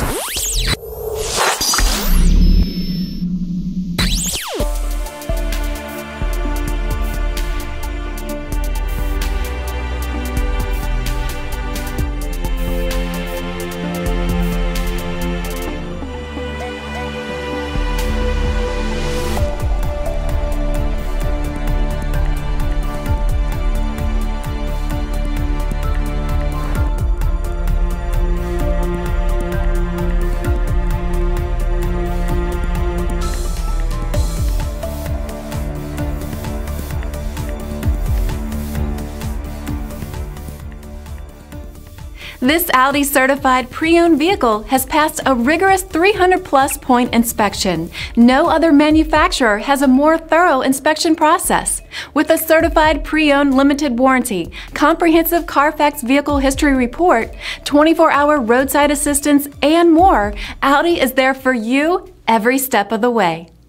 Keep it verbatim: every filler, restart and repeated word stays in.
This Audi certified pre-owned vehicle has passed a rigorous three hundred plus point inspection. No other manufacturer has a more thorough inspection process. With a certified pre-owned limited warranty, comprehensive Carfax vehicle history report, twenty-four hour roadside assistance, and more, Audi is there for you every step of the way.